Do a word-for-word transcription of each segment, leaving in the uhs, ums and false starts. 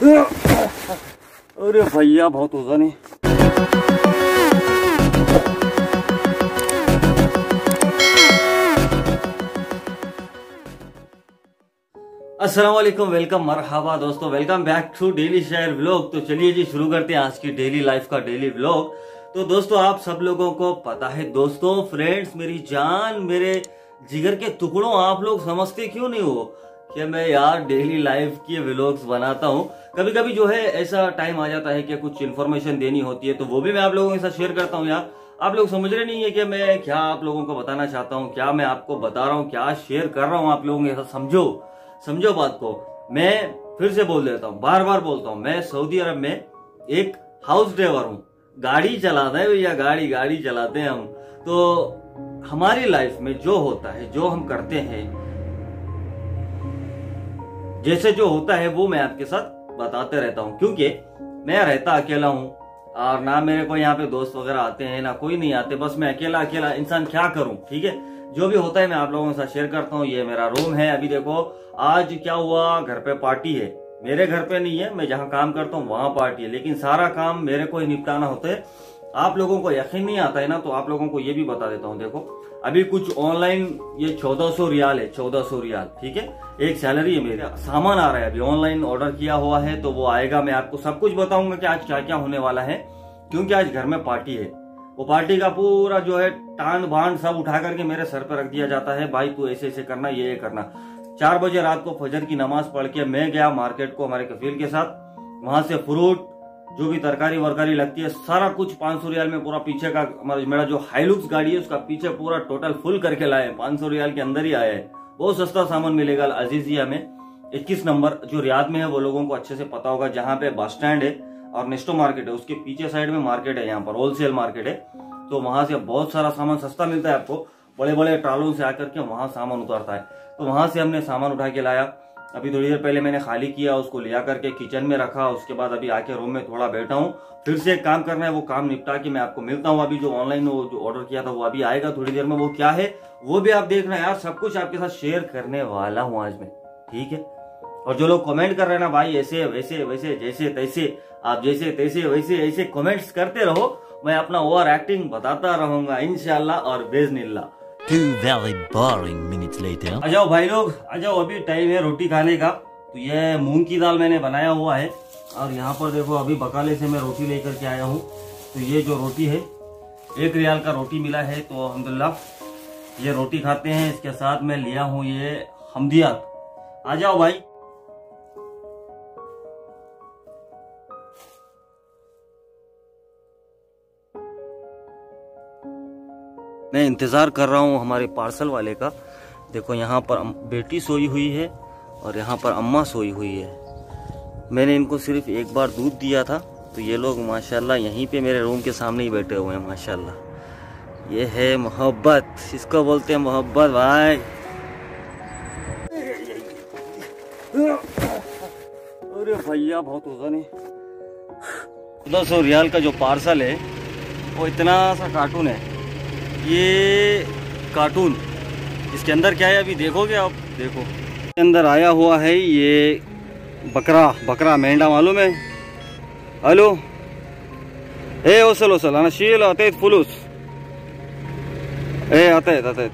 अरे भैया बहुत वजन है। अस्सलाम वालेकुम, वेलकम, मरहबा दोस्तों, welcome back to daily share vlog. तो चलिए जी शुरू करते हैं आज की डेली लाइफ का डेली व्लॉग। तो दोस्तों आप सब लोगों को पता है, दोस्तों फ्रेंड्स, मेरी जान, मेरे जिगर के टुकड़ों, आप लोग समझते क्यों नहीं हो कि मैं यार डेली लाइफ की व्लॉग्स बनाता हूँ। कभी कभी जो है ऐसा टाइम आ जाता है कि कुछ इन्फॉर्मेशन देनी होती है, तो वो भी मैं आप लोगों के साथ शेयर करता हूँ। यार आप लोग समझ रहे नहीं है कि मैं क्या आप लोगों को बताना चाहता हूँ, क्या मैं आपको बता रहा हूँ, क्या शेयर कर रहा हूँ आप लोगों के साथ। समझो समझो बात को। मैं फिर से बोल देता हूँ, बार बार बोलता हूँ, मैं सऊदी अरब में एक हाउस ड्राइवर हूँ। गाड़ी चलाते हैं भैया, गाड़ी गाड़ी चलाते हैं हम। तो हमारी लाइफ में जो होता है, जो हम करते हैं, जैसे जो होता है वो मैं आपके साथ बताते रहता हूँ, क्योंकि मैं रहता अकेला हूँ और ना मेरे को यहाँ पे दोस्त वगैरह आते हैं, ना कोई नहीं आते, बस मैं अकेला अकेला इंसान क्या करूँ। ठीक है, जो भी होता है मैं आप लोगों के साथ शेयर करता हूँ। ये मेरा रूम है। अभी देखो आज क्या हुआ, घर पे पार्टी है। मेरे घर पे नहीं है, मैं जहाँ काम करता हूँ वहां पार्टी है, लेकिन सारा काम मेरे को ही निपटाना होता है। आप लोगों को यकीन नहीं आता है ना, तो आप लोगों को ये भी बता देता हूँ। देखो अभी कुछ ऑनलाइन ये चौदह सौ रियाल है, चौदह सौ रियाल, ठीक है, एक सैलरी है मेरी। सामान आ रहा है, अभी ऑनलाइन ऑर्डर किया हुआ है, तो वो आएगा। मैं आपको सब कुछ बताऊंगा कि आज क्या क्या होने वाला है, क्योंकि आज घर में पार्टी है। वो पार्टी का पूरा जो है टांड भांड सब उठा करके मेरे सर पर रख दिया जाता है। भाई तू ऐसे ऐसे करना, ये ये करना। चार बजे रात को फजर की नमाज पढ़ के मैं गया मार्केट को हमारे कफील के साथ। वहां से फ्रूट, जो भी तरकारी वरकारी लगती है, सारा कुछ पांच सौ रियाल में पूरा पीछे का, मेरा जो हाईलुक्स गाड़ी है उसका पीछे पूरा टोटल फुल करके लाए। पांच सौ रियाल के अंदर ही आया है। बहुत सस्ता सामान मिलेगा अजीजिया में, इक्कीस नंबर, जो रियाद में है वो लोगों को अच्छे से पता होगा, जहाँ पे बस स्टैंड है और नेस्टो मार्केट है, उसके पीछे साइड में मार्केट है, यहाँ पर होलसेल मार्केट है। तो वहां से बहुत सारा सामान सस्ता मिलता है आपको, बड़े बड़े ट्रालों से आकर के वहां सामान उतारता है। तो वहां से हमने सामान उठा के लाया। अभी थोड़ी देर पहले मैंने खाली किया, उसको लिया करके किचन में रखा। उसके बाद अभी आके रूम में थोड़ा बैठा हूँ, फिर से एक काम करना है, वो काम निपटा के मैं आपको मिलता हूँ। अभी जो ऑनलाइन जो ऑर्डर किया था वो अभी आएगा थोड़ी देर में, वो क्या है वो भी आप देखना यार। सब कुछ आपके साथ शेयर करने वाला हूँ आज मैं, ठीक है। और जो लोग कमेंट कर रहे हैं ना, भाई ऐसे वैसे वैसे जैसे तैसे, आप जैसे तैसे वैसे ऐसे कमेंट्स करते रहो, मैं अपना ओवर एक्टिंग बताता रहूंगा इंशाल्लाह और बेज़निल्लाह। Two very boring minutes later. आ जाओ भाई लोग, आ जाओ, अभी टाइम है रोटी खाने का। तो ये मूंग की दाल मैंने बनाया हुआ है, और यहाँ पर देखो अभी बकाले से मैं रोटी लेकर के आया हूँ। तो ये जो रोटी है, एक रियाल का रोटी मिला है, तो अल्हम्दुलिल्लाह ये रोटी खाते हैं। इसके साथ मैं लिया हूँ ये हमदियात। आ जाओ भाई। मैं इंतज़ार कर रहा हूँ हमारे पार्सल वाले का। देखो यहाँ पर बेटी सोई हुई है और यहाँ पर अम्मा सोई हुई है। मैंने इनको सिर्फ एक बार दूध दिया था, तो ये लोग माशाल्लाह यहीं पे मेरे रूम के सामने ही बैठे हुए हैं माशाल्लाह। ये है मोहब्बत, इसको बोलते हैं मोहब्बत भाई। अरे भैया बहुत वजन है। चौदह सौ रियाल का जो पार्सल है वो इतना सा कार्टून है। ये कार्टून, इसके अंदर क्या है अभी देखोगे आप, देखो इसके अंदर आया हुआ है ये बकरा, बकरा मेंढा मालूम है। हेलो ए ओसल ओसल अना शील आते फुलूस ए आते आते।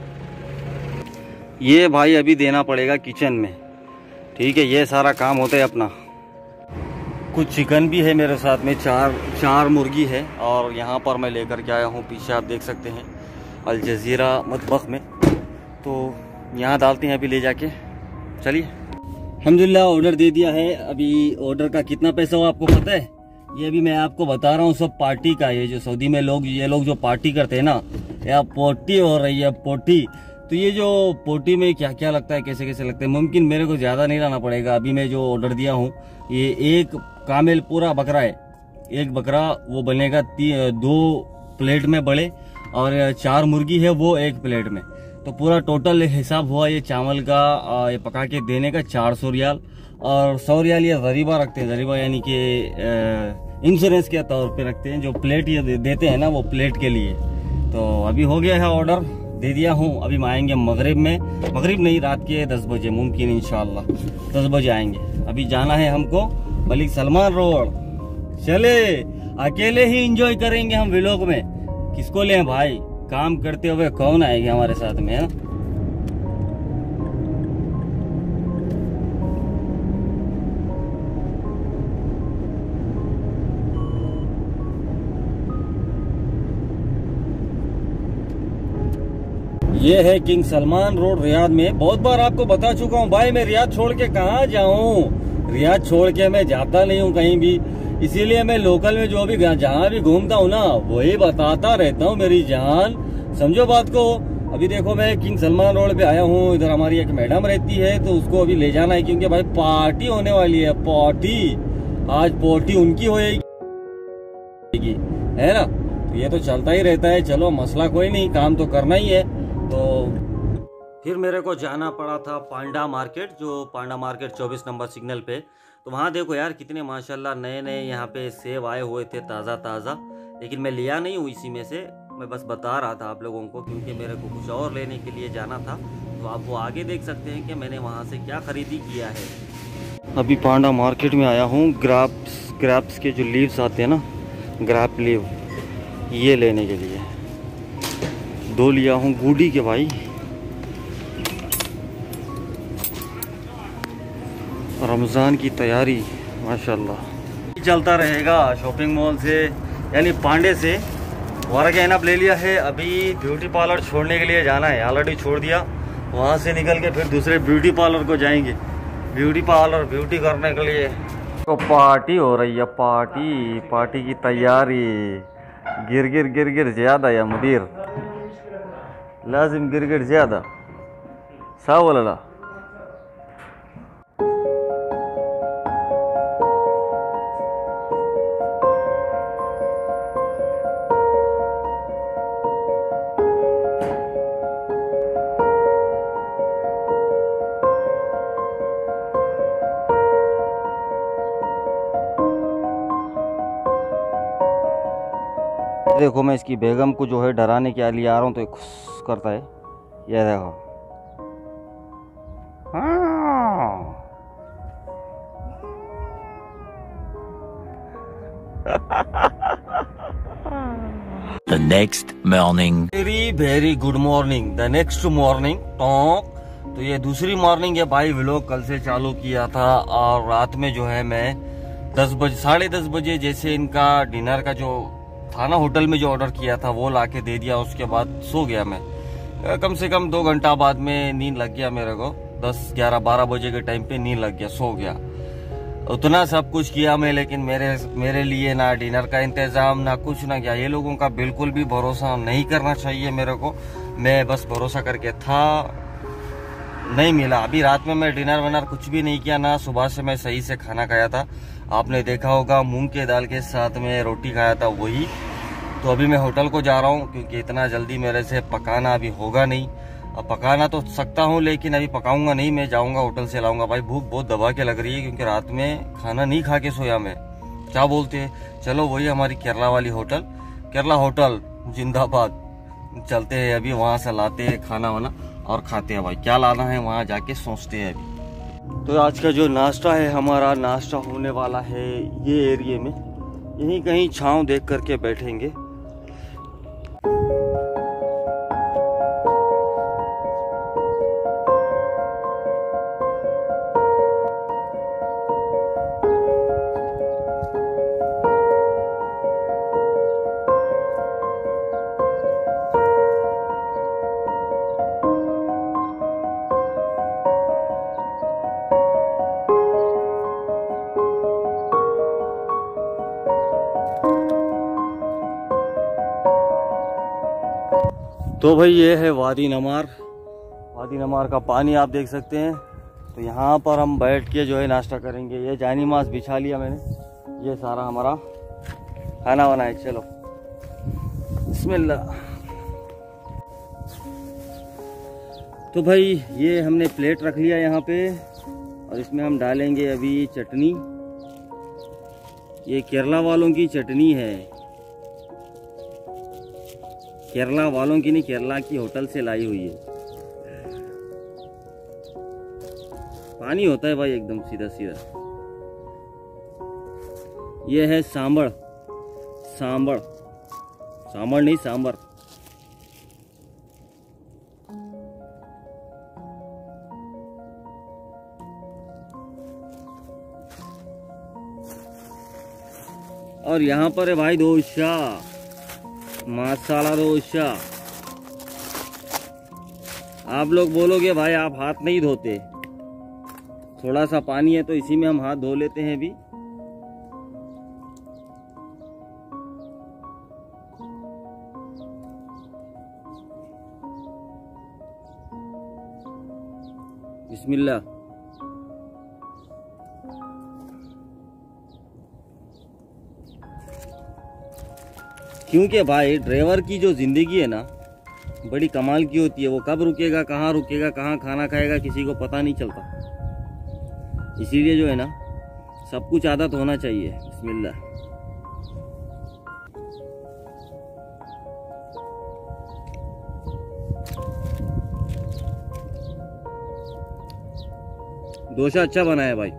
ये भाई अभी देना पड़ेगा किचन में, ठीक है। ये सारा काम होता है अपना। कुछ चिकन भी है मेरे साथ में, चार चार मुर्गी है, और यहाँ पर मैं लेकर के आया हूँ, पीछे आप देख सकते हैं अल जज़ीरा मतबख में। तो यहाँ डालते हैं अभी ले जाके। चलिए, अल्हम्दुलिल्लाह ऑर्डर दे दिया है। अभी ऑर्डर का कितना पैसा हुआ आपको पता है? ये भी मैं आपको बता रहा हूँ, सब पार्टी का। ये जो सऊदी में लोग, ये लोग जो पार्टी करते हैं ना, या पोटी हो रही है पोटी। तो ये जो पोटी में क्या क्या लगता है, कैसे कैसे लगता है, मुमकिन मेरे को ज़्यादा नहीं लाना पड़ेगा। अभी मैं जो ऑर्डर दिया हूँ, ये एक कामिल पूरा बकरा है। एक बकरा वो बनेगा दो प्लेट में बड़े, और चार मुर्गी है वो एक प्लेट में। तो पूरा टोटल हिसाब हुआ ये चावल का, ये पका के देने का चार सौ रियाल। और सौ रियाल ये ज़रीबा रखते हैं, ज़रीबा यानी कि इंश्योरेंस के तौर पे रखते हैं। जो प्लेट ये दे, देते हैं ना, वो प्लेट के लिए। तो अभी हो गया है ऑर्डर, दे दिया हूँ। अभी हम आएंगे मगरिब में, मगरिब नहीं, रात के दस बजे मुमकिन इंशाल्लाह दस बजे आएंगे। अभी जाना है हमको मलिक सलमान रोड। चले अकेले ही एंजॉय करेंगे हम व्लॉग में, किसको ले भाई, काम करते हुए कौन आएगा हमारे साथ में। है ये है किंग सलमान रोड रियाद में। बहुत बार आपको बता चुका हूँ भाई, मैं रियाद छोड़ के कहाँ जाऊँ, रियाद छोड़ के मैं जाता नहीं हूँ कहीं भी, इसीलिए मैं लोकल में जो भी जहाँ भी घूमता हूँ ना वही बताता रहता हूँ मेरी जान, समझो बात को। अभी देखो मैं किंग सलमान रोड पे आया हूँ, इधर हमारी एक मैडम रहती है तो उसको अभी ले जाना है, क्योंकि भाई पार्टी होने वाली है, पार्टी आज पार्टी उनकी होएगी, है ना। तो ये तो चलता ही रहता है, चलो मसला कोई नहीं, काम तो करना ही है। तो फिर मेरे को जाना पड़ा था पांडा मार्केट, जो पांडा मार्केट चौबीस नंबर सिग्नल पे। तो वहाँ देखो यार कितने माशाल्लाह नए नए यहाँ पे सेब आए हुए थे, ताज़ा ताज़ा, लेकिन मैं लिया नहीं हूँ इसी में से, मैं बस बता रहा था आप लोगों को, क्योंकि मेरे को कुछ और लेने के लिए जाना था। तो आप वो आगे देख सकते हैं कि मैंने वहाँ से क्या ख़रीदी किया है। अभी पांडा मार्केट में आया हूँ, ग्राप्स ग्राप्स के जो लीव्स आते हैं ना, ग्राप लीव, ये लेने के लिए दो लिया हूँ गुडी के भाई। रमज़ान की तैयारी माशाल्लाह चलता रहेगा शॉपिंग मॉल से, यानी पांडे से वर्क एनअप ले लिया है। अभी ब्यूटी पार्लर छोड़ने के लिए जाना है, ऑलरेडी छोड़ दिया, वहाँ से निकल के फिर दूसरे ब्यूटी पार्लर को जाएंगे, ब्यूटी पार्लर ब्यूटी करने के लिए। तो पार्टी हो रही है, पार्टी पार्टी की तैयारी। गिर गिर गिर गिर ज़्यादा या मुदीर, लाजिम गिर गिर ज़्यादा सा वाला। देखो मैं इसकी बेगम को जो है डराने के लिए आ रहा हूँ तो खुश करता है, ये देखो। हाँ। The next morning. Very very good morning, the next morning talk. तो ये दूसरी मॉर्निंग है भाई, व्लॉग कल से चालू किया था, और रात में जो है मैं दस बजे साढ़े दस बजे जैसे इनका डिनर का जो था ना होटल में जो ऑर्डर किया था वो लाके दे दिया, उसके बाद सो गया मैं। कम से कम दो घंटा बाद में नींद लग गया मेरे को, दस ग्यारह बारह बजे के टाइम पे नींद लग गया, सो गया। उतना सब कुछ किया मैं, लेकिन मेरे मेरे लिए ना डिनर का इंतजाम ना कुछ ना किया। ये लोगों का बिल्कुल भी भरोसा नहीं करना चाहिए मेरे को, मैं बस भरोसा करके था, नहीं मिला। अभी रात में मैं डिनर विनर कुछ भी नहीं किया, ना सुबह से मैं सही से खाना खाया था, आपने देखा होगा मूंग के दाल के साथ में रोटी खाया था वही। तो अभी मैं होटल को जा रहा हूँ, क्योंकि इतना जल्दी मेरे से पकाना अभी होगा नहीं। अब पकाना तो सकता हूँ लेकिन अभी पकाऊंगा नहीं, मैं जाऊंगा होटल से लाऊंगा। भाई भूख बहुत दबा के लग रही है, क्योंकि रात में खाना नहीं खा के सोया मैं, क्या बोलते हैं। चलो वही हमारी केरला वाली होटल, केरला होटल जिंदाबाद। चलते हैं अभी वहाँ से लाते हैं खाना वाना और खाते हैं भाई, क्या लाना है वहाँ जाके सोचते हैं अभी। तो आज का जो नाश्ता है हमारा, नाश्ता होने वाला है ये एरिए में, यहीं कहीं छांव देख करके बैठेंगे। तो भाई ये है वादी नमार, वादी नमार का पानी आप देख सकते हैं। तो यहाँ पर हम बैठ के जो है नाश्ता करेंगे। ये जानी मास बिछा लिया मैंने, ये सारा हमारा खाना वाना है। चलो बिस्मिल्लाह। तो भाई ये हमने प्लेट रख लिया यहाँ पे, और इसमें हम डालेंगे अभी चटनी। ये केरला वालों की चटनी है, केरला वालों की नहीं, केरला की होटल से लाई हुई है। पानी होता है भाई एकदम सीधा सीधा। ये है सांभर, सांभर, सांभर नहीं सांभर। और यहाँ पर है भाई डोसा, मसाला डोसा। आप लोग बोलोगे भाई आप हाथ नहीं धोते, थोड़ा सा पानी है तो इसी में हम हाथ धो लेते हैं भी। बिस्मिल्लाह। क्योंकि भाई ड्राइवर की जो जिंदगी है ना बड़ी कमाल की होती है। वो कब रुकेगा, कहाँ रुकेगा, कहाँ खाना खाएगा, किसी को पता नहीं चलता। इसीलिए जो है ना सब कुछ आदत होना चाहिए। बिस्मिल्लाह। डोसा अच्छा बना है भाई।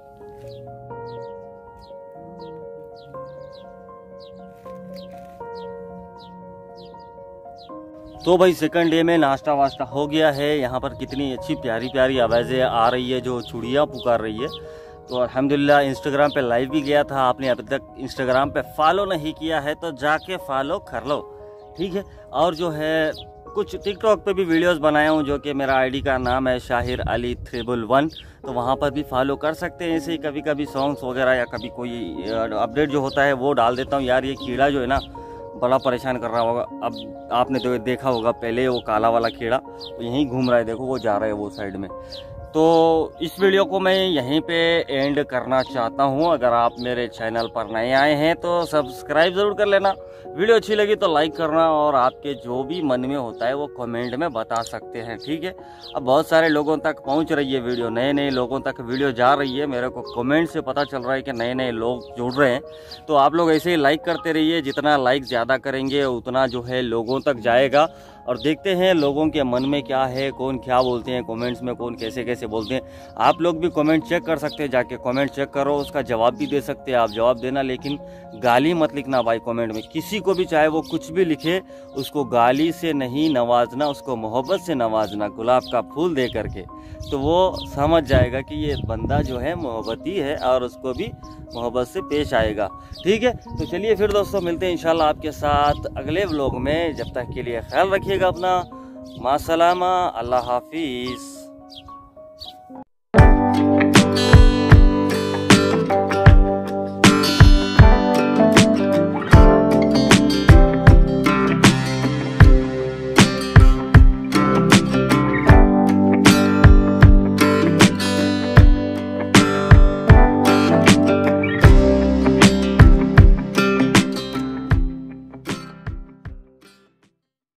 तो भाई सेकंड डे में नाश्ता वास्ता हो गया है। यहाँ पर कितनी अच्छी प्यारी प्यारी आवाज़ें आ रही है, जो चुड़िया पुकार रही है। तो अल्हम्दुलिल्लाह इंस्टाग्राम पे लाइव भी गया था। आपने अभी तक इंस्टाग्राम पे फॉलो नहीं किया है तो जाके फॉलो कर लो, ठीक है। और जो है कुछ टिकटॉक पे भी वीडियोस बनाया हूँ, जो कि मेरा आईडी का नाम है शाहिर अली ट्रिबल वन। तो वहाँ पर भी फॉलो कर सकते हैं। ऐसे ही कभी कभी सॉन्ग्स वगैरह या कभी कोई अपडेट जो होता है वो डाल देता हूँ। यार ये कीड़ा जो है ना बड़ा परेशान कर रहा होगा। अब आपने तो देखा होगा पहले वो काला वाला कीड़ा तो यहीं घूम रहा है, देखो वो जा रहा है वो साइड में। तो इस वीडियो को मैं यहीं पे एंड करना चाहता हूं। अगर आप मेरे चैनल पर नए आए हैं तो सब्सक्राइब ज़रूर कर लेना। वीडियो अच्छी लगी तो लाइक करना, और आपके जो भी मन में होता है वो कमेंट में बता सकते हैं, ठीक है। अब बहुत सारे लोगों तक पहुंच रही है वीडियो, नए नए लोगों तक वीडियो जा रही है। मेरे को कमेंट से पता चल रहा है कि नए नए लोग जुड़ रहे हैं। तो आप लोग ऐसे ही लाइक करते रहिए। जितना लाइक ज़्यादा करेंगे उतना जो है लोगों तक जाएगा। और देखते हैं लोगों के मन में क्या है, कौन क्या बोलते हैं कमेंट्स में, कौन कैसे कैसे बोलते हैं। आप लोग भी कमेंट चेक कर सकते हैं, जाके कमेंट चेक करो, उसका जवाब भी दे सकते हैं आप। जवाब देना, लेकिन गाली मत लिखना भाई कमेंट में। किसी को भी चाहे वो कुछ भी लिखे, उसको गाली से नहीं नवाजना, उसको मोहब्बत से नवाजना, गुलाब का फूल दे करके। तो वो समझ जाएगा कि ये बंदा जो है मोहब्बती है और उसको भी मोहब्बत से पेश आएगा, ठीक है। तो चलिए फिर दोस्तों मिलते हैं इंशाल्लाह आपके साथ अगले व्लॉग में। जब तक के लिए ख्याल रखिए अपना। मासलामा, अल्लाह हाफिज़।